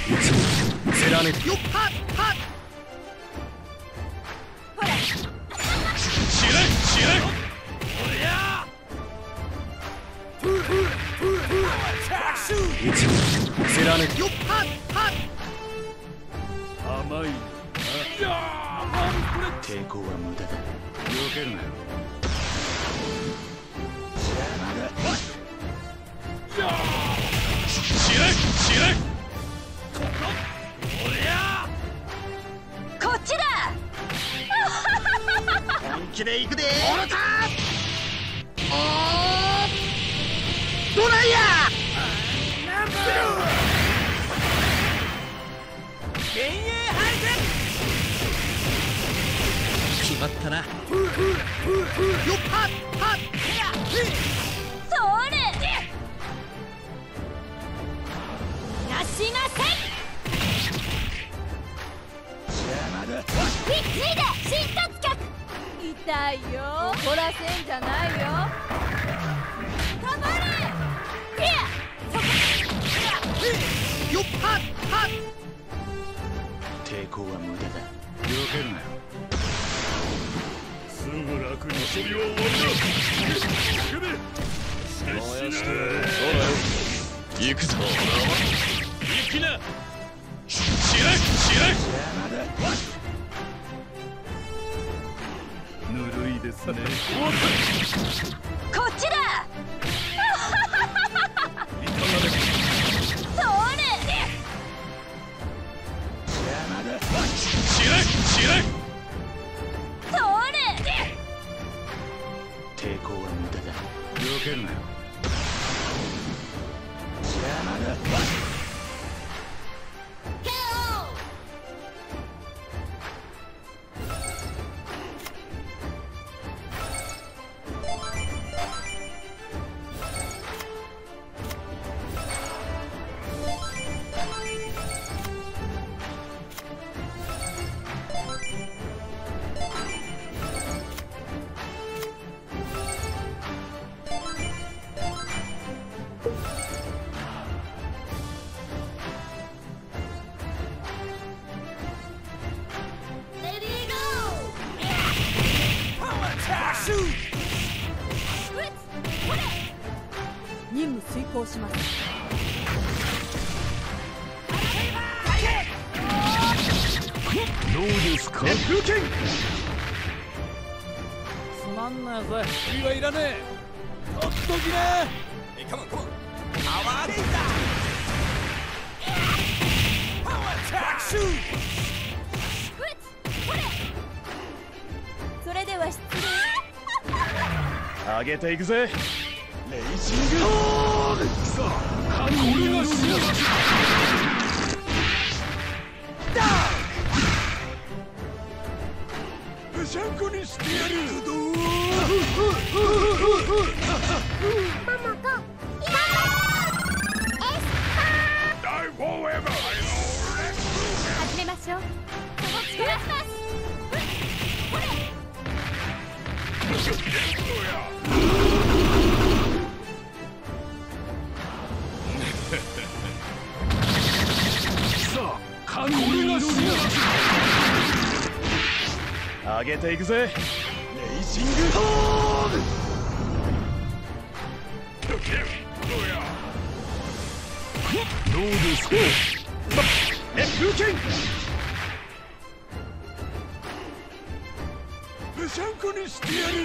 貫くよっはっはっほら知れおりゃ貫くよっはっはっ甘い抵抗は無駄だ。避けるなよ。 こっちだ。 本気で行くで。おらたドライヤーナンバー幻影配線決まったな。よっはっはっそれなしなせピッチーで新突脚痛いよ。怒らせんじゃないよ。たまれよっはっはっ抵抗は無駄だ。避けるなよ。すぐ楽に遊びを終わりだ。燃やしてやれ。そうだよ。行くぞ。行きな。知れぬるいですね。 こっちだ。それそれ抵抗は無駄だ。避けるなよ。邪魔だ。 任務遂行します。 どうですか。すまんなさい。次はいらねえ。とっときな。カモンカモン。パワーレイザー。パワータックシュー。 それでは失礼。 上げていくぜ。レイジングトール。さあ、これがしなさい。ブシャンコにしてやる。 ママと始めましょう。その力します。 さあ、これがしなさい。上げていくぜ。レイジングトール。どうですか。レップキン。ブシャンコにしてやる。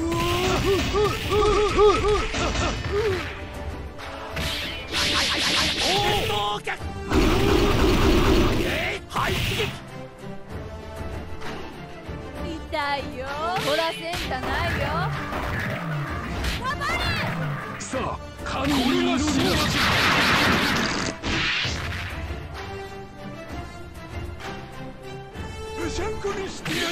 痛いよ。怒らせんじゃないよ。たまれ。 さあ、これがしなさい。ブシャンコにしてやる。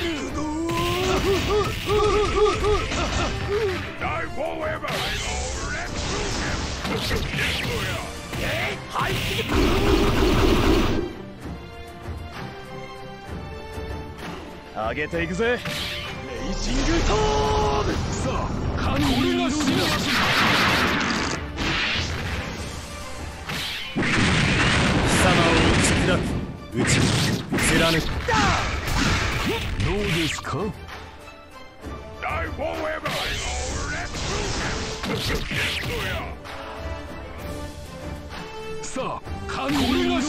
上げていくぜ。レイジングトール。さあ、これがしなさい。貴様を打ち打ち貫く。 どうですか。さあ、これが真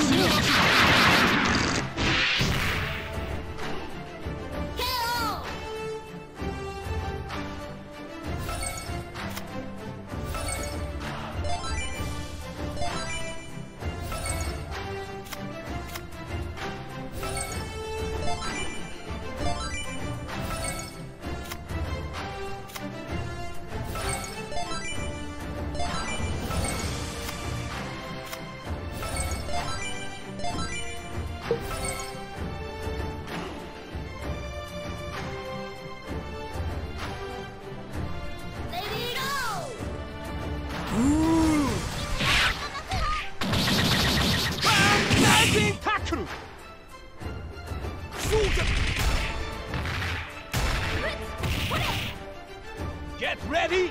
Get ready!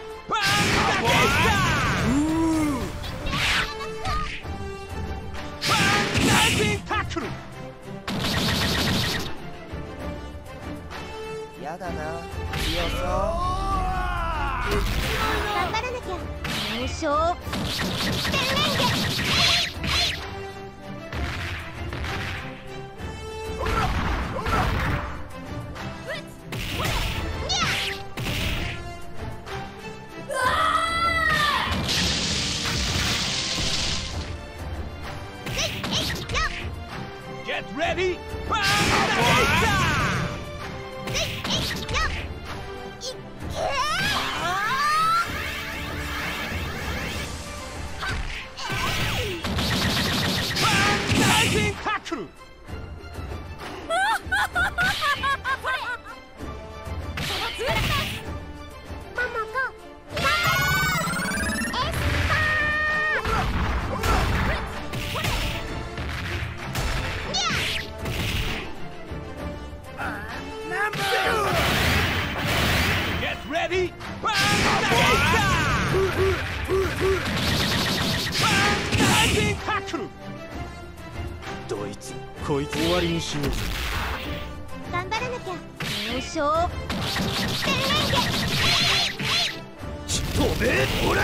Tackle! やだな、強そう。 頑張らなきゃ。優勝。 Get ready! Tackle! どいつこいつ終わりにしようぜ。 頑張らなきゃ。優勝。 飛べ俺。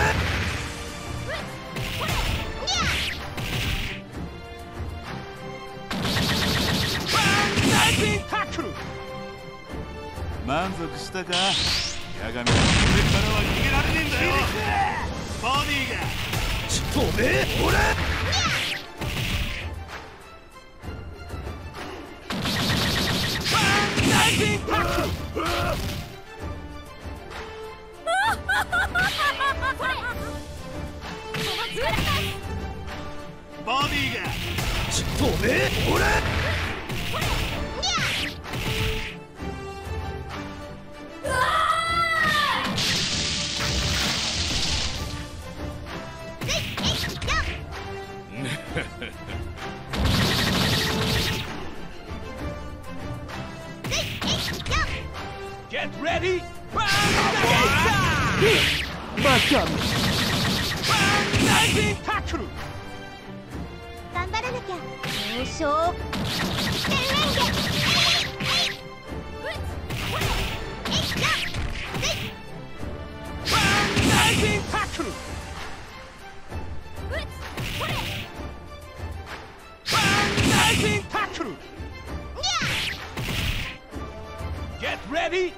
満足したか。八神、これからは逃げられねえんだよ。ボディが飛べ俺。ボディが飛べ俺。Get ready! Back up! Tackle! 頑張らなきゃ。優勝。 Tackle! Tackle! Get ready!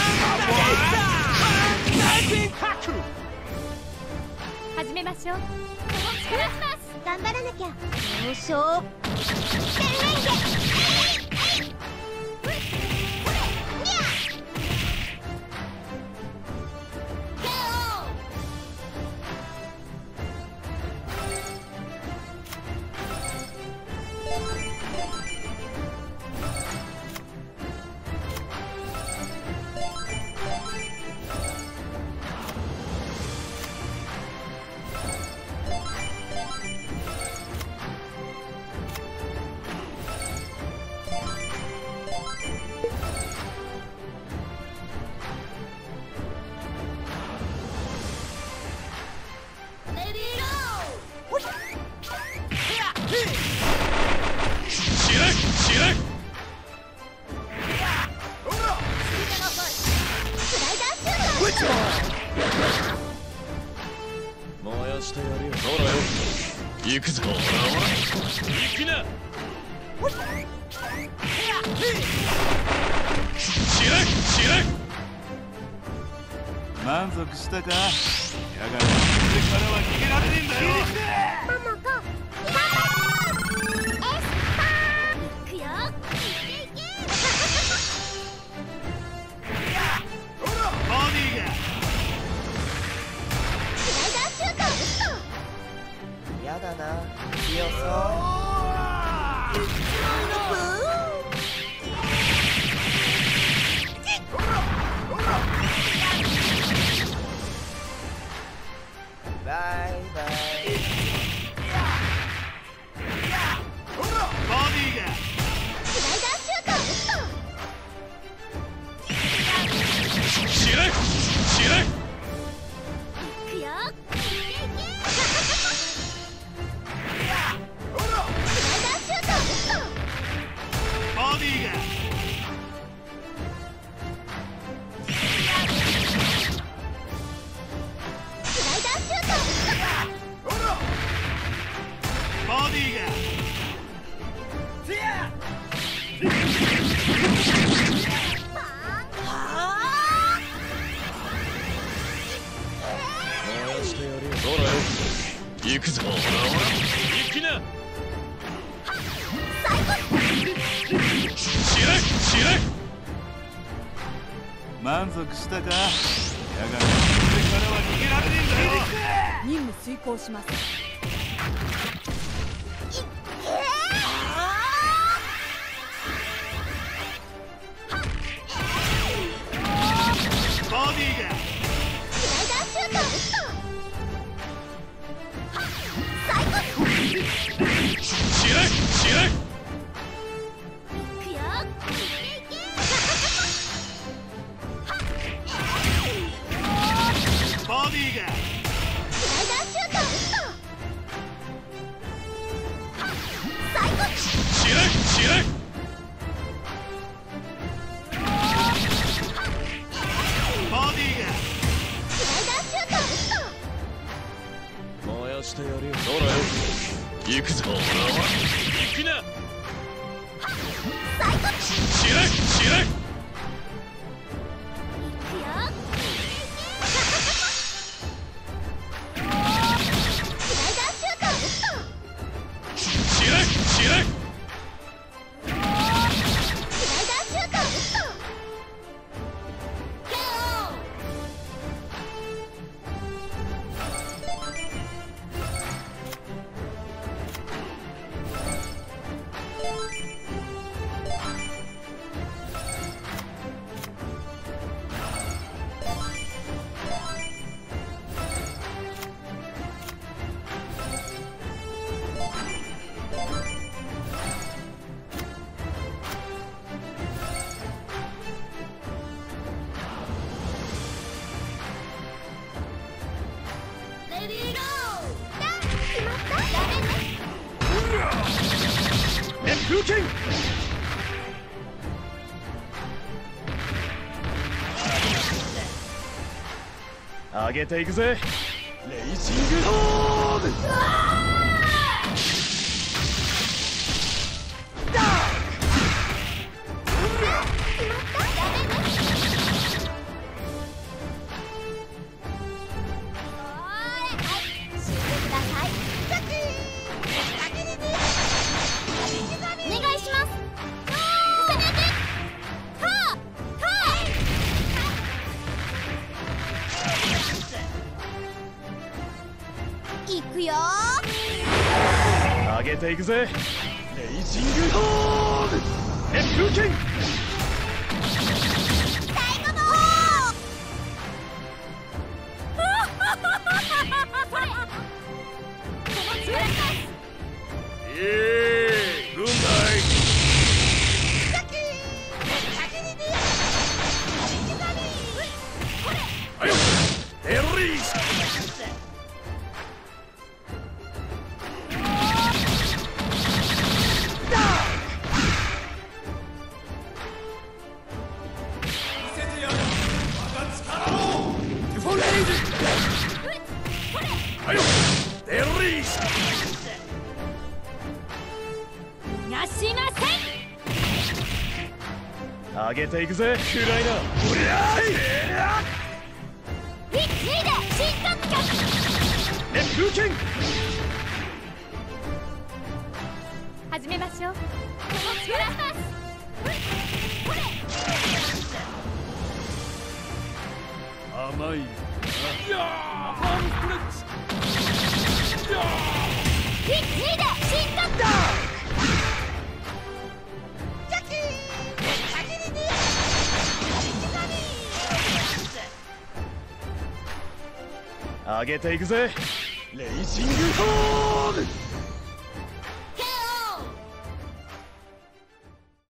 Tackle! 始めましょう。頑張らなきゃ。優勝。 燃やしてやるよ。ほらよ、行くぞ。ほらほら、行きな。 満足したか。やがてこれからは逃げられねえんだよ。 ママがエスパー行くよ。 ボディがスライダーシュート。 やだな、強そう。バイバイ。 ボディがスライダーシュート。行くよ。 ボディがボディが燃やしてやるよ。ほらよ、行くぞ。ほらほら、行きな。 満足したか。やがてこれからは逃げられねえんだよ。 任務遂行します。 ボディがスライダーシュート。行くよ。 ボディがスライダーシュート。 ボディがスライダーシュート。 燃やしてやるよ。ほらよ、行くぞ。ほらほら、行きな。 レディーゴー。決まった。ダメね。 熱風剣上げていくぜ。レイジングホール。 行くよ。 上げていくぜ。レイジングホール。熱風剣最後の軍隊はいよエリースり逃がしません。 上げていくぜ暗いなおりゃい 1位で新特許。 熱風剣始めましょう。この力ます。これ甘いいやーパームストレッチ。いや 1位で新特許。 上げていくぜレイジングホーム